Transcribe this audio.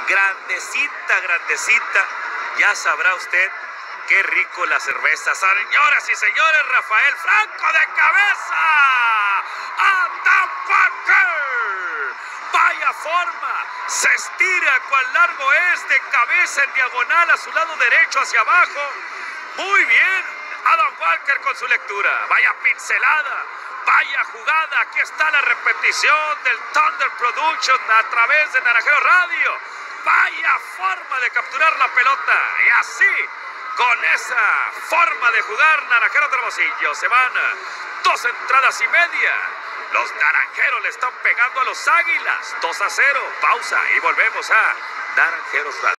grandecita, grandecita. Ya sabrá usted qué rico la cerveza. Señoras y señores, Rafael Franco de cabeza. ¡Atapaque! ¡Vaya forma! Se estira cual largo es, de cabeza en diagonal a su lado derecho hacia abajo. Muy bien. Adam Walker con su lectura. Vaya pincelada. Vaya jugada. Aquí está la repetición del Thunder Production a través de Naranjero Radio. Vaya forma de capturar la pelota. Y así, con esa forma de jugar, Naranjeros de Hermosillo se van 2 entradas y media. Los naranjeros le están pegando a los Águilas. 2-0. Pausa y volvemos a Naranjeros Radio.